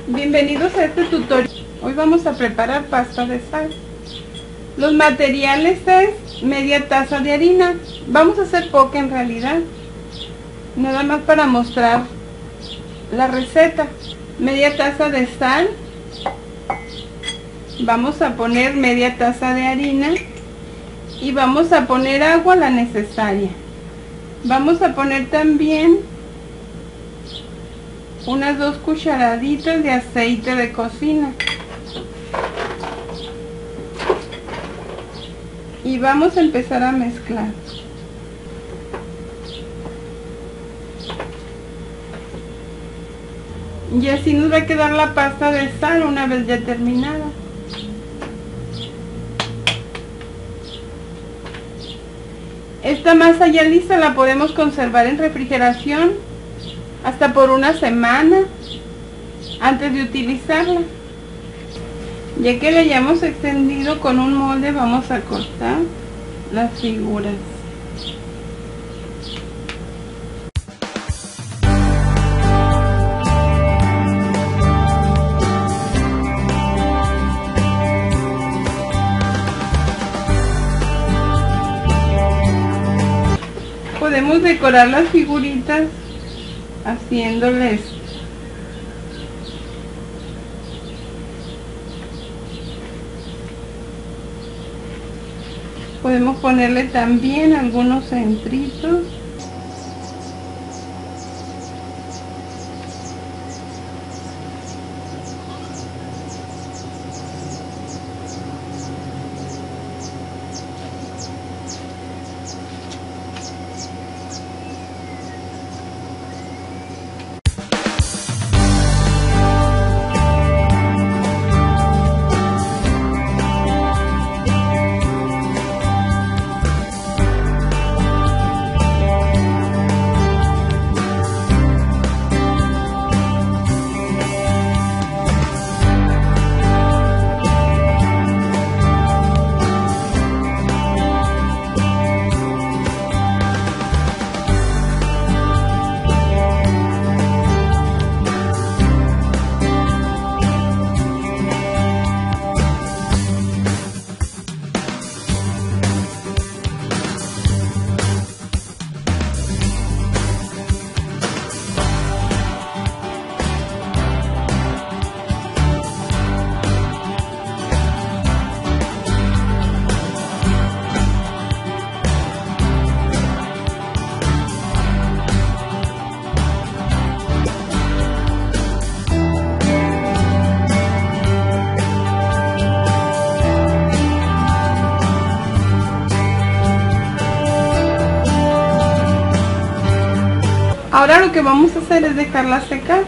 Bienvenidos a este tutorial. Hoy vamos a preparar pasta de sal. Los materiales es media taza de harina. Vamos a hacer poca en realidad, nada más para mostrar la receta. Media taza de sal. Vamos a poner media taza de harina y vamos a poner agua, la necesaria. Vamos a poner también unas 2 cucharaditas de aceite de cocina y vamos a empezar a mezclar. Y así nos va a quedar la pasta de sal una vez ya terminada. Esta masa ya lista la podemos conservar en refrigeración hasta por una semana antes de utilizarla. Ya que la hayamos extendido con un molde, vamos a cortar las figuras. Podemos decorar las figuritas haciéndoles podemos ponerle también algunos centritos. Ahora lo que vamos a hacer es dejarla secar.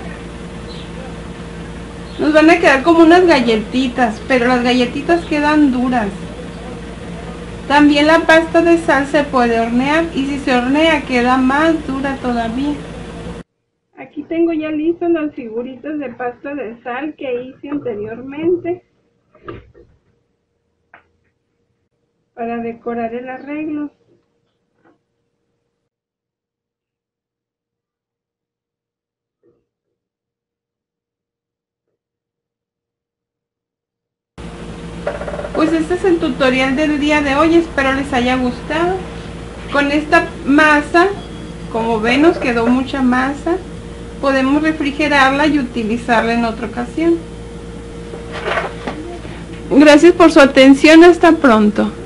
Nos van a quedar como unas galletitas, pero las galletitas quedan duras. También la pasta de sal se puede hornear y si se hornea queda más dura todavía. Aquí tengo ya listas las figuritas de pasta de sal que hice anteriormente para decorar el arreglo. Pues este es el tutorial del día de hoy, espero les haya gustado. Con esta masa, como ven, nos quedó mucha masa. Podemos refrigerarla y utilizarla en otra ocasión. Gracias por su atención, hasta pronto.